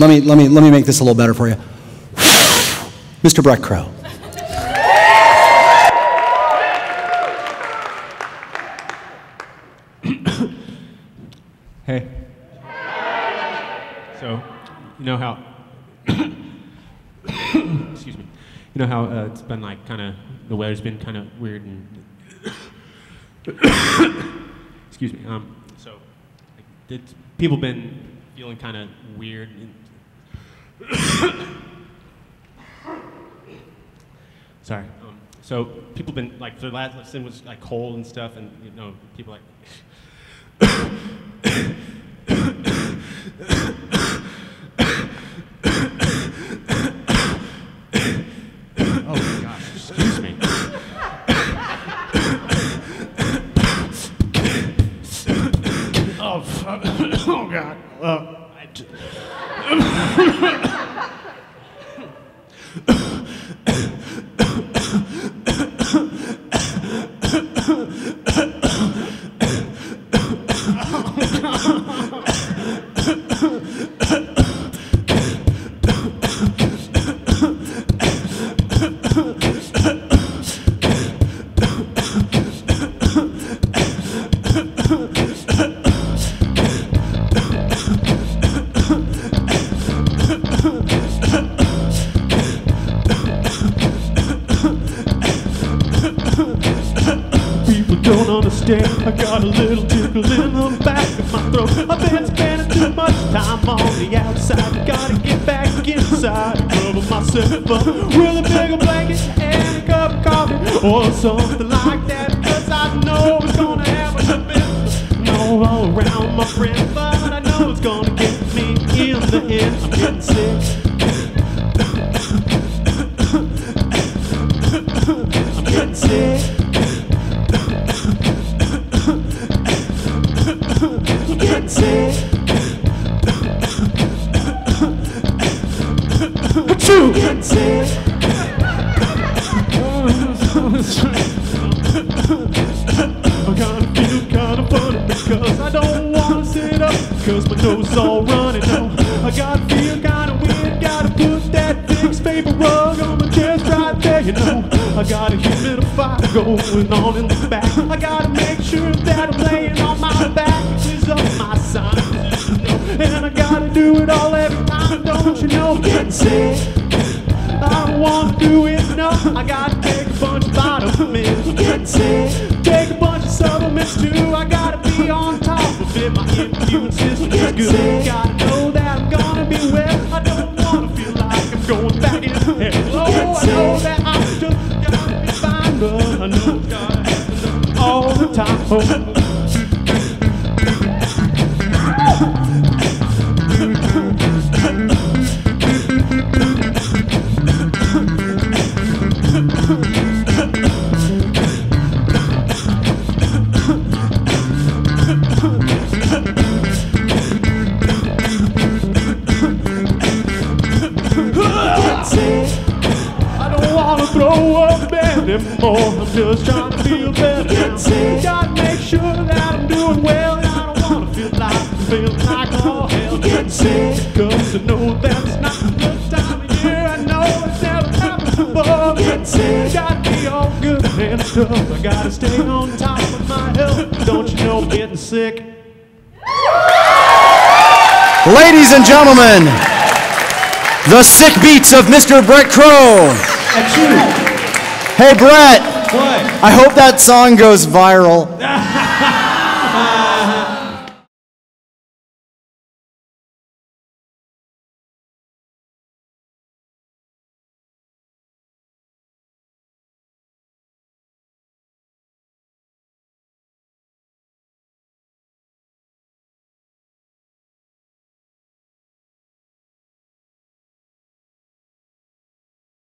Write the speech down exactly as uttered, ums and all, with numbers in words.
Let me, let me, let me make this a little better for you. Mister Brett Crow. Hey. So, you know how, excuse me, you know how uh, it's been like kind of, the weather's been kind of weird and, excuse me, um, so, like, did people been feeling kind of weird and, sorry, um, so people been, like, the last lesson was like cold and stuff and, you know, people like, oh my gosh, excuse me. oh, fuck. oh God. Uh, I j- Don't understand, I got a little tickle in the back of my throat. I've been spending too much time on the outside. Gotta get back inside and cover myself up with a bigger blanket and a cup of coffee or something like that. Cause I know it's gonna happen a bit. No, all around my friend, but I know it's gonna get me in the end. I'm getting sick. I'm getting sick. Get sick. Achoo! Get sick. I kinda feel kinda funny because I don't wanna sit up cause my nose is all running. No, I gotta feel kinda weird. Gotta put that fixed paper rug on my chest right there, you know. I got a humidifier going on in the back. I gotta make sure that I'm laying on my back. Clears up my sinus, you know. And I gotta do it all every time, don't you know? Getting sick. I don't wanna do it, no. I gotta take a bunch of vitamins. Getting sick. Take a bunch of supplements too. I gotta be on top of it. My immune system is good. Gotta know that I'm gonna be well. I don't wanna feel like I'm going back in hell. Oh, I know that I'm just gotta be fine, but I know it's gotta happen all the time. Oh. Anymore. I'm just trying to feel better. Gotta make sure that I'm doing well. And I don't wanna feel like I'm feeling like all hell. Get sick, cause I know that's not the time of year. I know it's never happened before. Get sick, gotta be all good and stuff. I gotta stay on top of my health. Don't you know I'm getting sick? Ladies and gentlemen, the sick beats of Mister Brett Crow. That's you. Hey Brett, what? I hope that song goes viral.